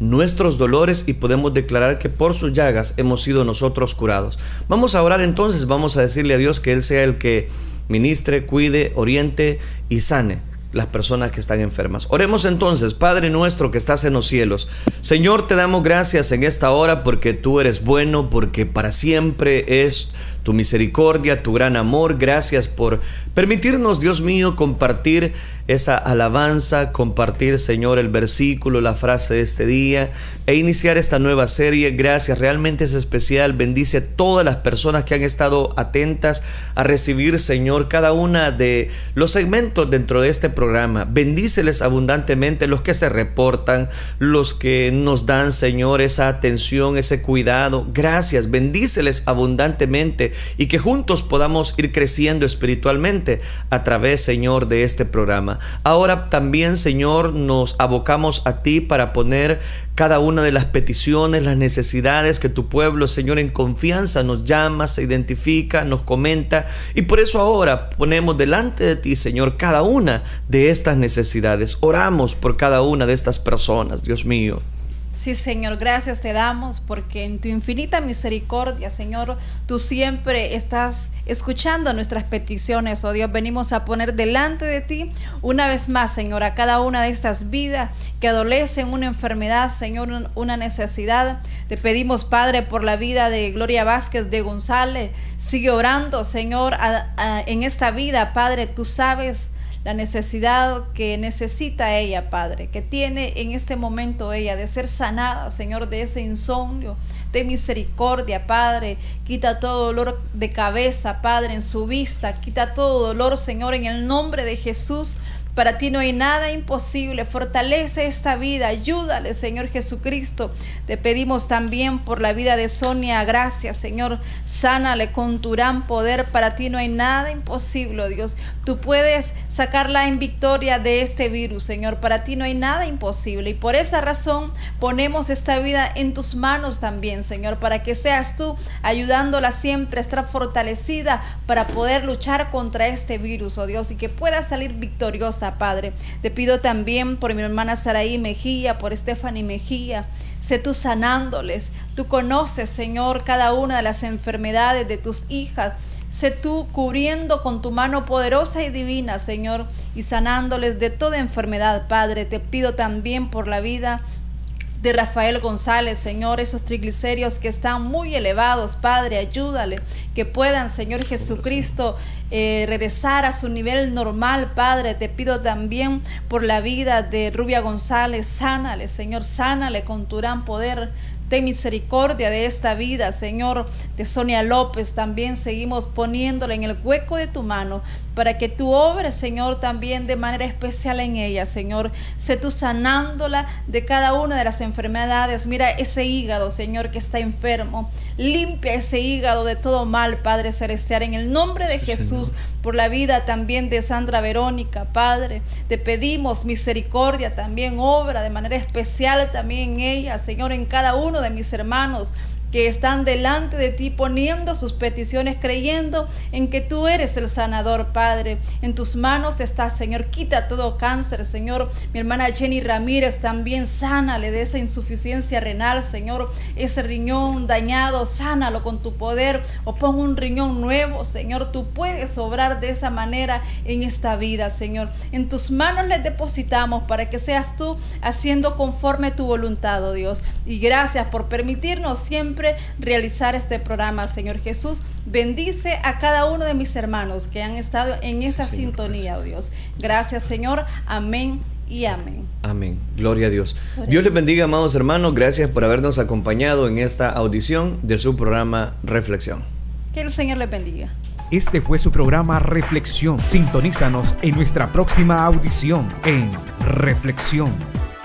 nuestros dolores y podemos declarar que por sus llagas hemos sido nosotros curados. Vamos a orar entonces, vamos a decirle a Dios que Él sea el que ministre, cuide, oriente y sane las personas que están enfermas. Oremos entonces. Padre nuestro que estás en los cielos, Señor, te damos gracias en esta hora porque tú eres bueno, porque para siempre es tu misericordia, tu gran amor. Gracias por permitirnos, Dios mío, compartir esa alabanza, compartir, Señor, el versículo, la frase de este día e iniciar esta nueva serie. Gracias, realmente es especial. Bendice a todas las personas que han estado atentas a recibir, Señor, cada una de los segmentos dentro de este programa. Bendíceles abundantemente, los que se reportan, los que nos dan, Señor, esa atención, ese cuidado. Gracias, bendíceles abundantemente y que juntos podamos ir creciendo espiritualmente a través, Señor, de este programa. Ahora también, Señor, nos abocamos a ti para poner cada una de las peticiones, las necesidades que tu pueblo, Señor, en confianza nos llama, se identifica, nos comenta, y por eso ahora ponemos delante de ti, Señor, cada una de estas necesidades. Oramos por cada una de estas personas, Dios mío. Sí, Señor, gracias te damos porque en tu infinita misericordia, Señor, tú siempre estás escuchando nuestras peticiones. Oh Dios, venimos a poner delante de ti una vez más, Señor, a cada una de estas vidas que adolecen una enfermedad, Señor, una necesidad. Te pedimos, Padre, por la vida de Gloria Vázquez de González. Sigue orando, Señor, a, a, en esta vida, Padre. Tú sabes la necesidad que necesita ella, Padre, que tiene en este momento ella de ser sanada, Señor, de ese insomnio. De misericordia, Padre, quita todo dolor de cabeza, Padre, en su vista, quita todo dolor, Señor, en el nombre de Jesús. Para ti no hay nada imposible. Fortalece esta vida, ayúdale, Señor Jesucristo. Te pedimos también por la vida de Sonia. Gracias, Señor. Sánale con tu gran poder. Para ti no hay nada imposible, Dios. Tú puedes sacarla en victoria de este virus, Señor. Para ti no hay nada imposible. Y por esa razón ponemos esta vida en tus manos también, Señor, para que seas tú ayudándola siempre a estar fortalecida para poder luchar contra este virus, oh Dios, y que pueda salir victoriosa, Padre. Te pido también por mi hermana Saraí Mejía, por Stephanie Mejía. Sé tú sanándoles. Tú conoces, Señor, cada una de las enfermedades de tus hijas. Sé tú cubriendo con tu mano poderosa y divina, Señor, y sanándoles de toda enfermedad, Padre. Te pido también por la vida de Rafael González, Señor, esos triglicéridos que están muy elevados, Padre, ayúdale, que puedan, Señor Jesucristo, eh, regresar a su nivel normal, Padre. Te pido también por la vida de Rubia González, sánale, Señor, sánale con tu gran poder. Ten misericordia de esta vida, Señor, de Sonia López. También seguimos poniéndola en el hueco de tu mano para que tú obres, Señor, también de manera especial en ella, Señor. Sé tú sanándola de cada una de las enfermedades. Mira ese hígado, Señor, que está enfermo. Limpia ese hígado de todo mal, Padre celestial, en el nombre de sí, Jesús. Señor. Por la vida también de Sandra Verónica, Padre, te pedimos misericordia también, obra de manera especial también en ella, Señor, en cada uno de mis hermanos que están delante de ti poniendo sus peticiones, creyendo en que tú eres el sanador, Padre. En tus manos está, Señor. Quita todo cáncer, Señor. Mi hermana Jenny Ramírez también, sánale de esa insuficiencia renal, Señor. Ese riñón dañado, sánalo con tu poder o pon un riñón nuevo, Señor. Tú puedes obrar de esa manera en esta vida, Señor. En tus manos les depositamos para que seas tú haciendo conforme tu voluntad, oh Dios. Y gracias por permitirnos siempre realizar este programa, Señor Jesús. Bendice a cada uno de mis hermanos que han estado en esta sí, sintonía, oh Dios. Gracias, Señor. Amén y amén. Amén. Gloria a Dios. Por Dios les bendiga, amados hermanos. Gracias por habernos acompañado en esta audición de su programa Reflexión. Que el Señor les bendiga. Este fue su programa Reflexión. Sintonízanos en nuestra próxima audición en Reflexión.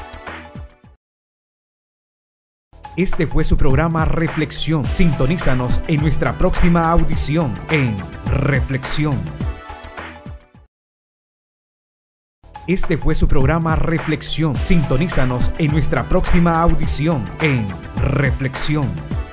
Este fue su programa Reflexión. Sintonízanos en nuestra próxima audición en Reflexión. Este fue su programa Reflexión. Sintonízanos en nuestra próxima audición en Reflexión.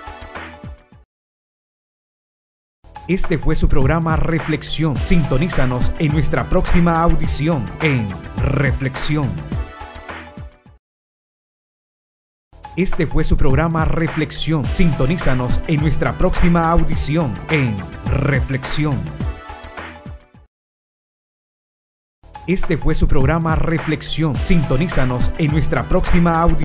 Este fue su programa Reflexión. Sintonízanos en nuestra próxima audición en Reflexión. Este fue su programa Reflexión. Sintonízanos en nuestra próxima audición en Reflexión. Este fue su programa Reflexión. Sintonízanos en nuestra próxima audición.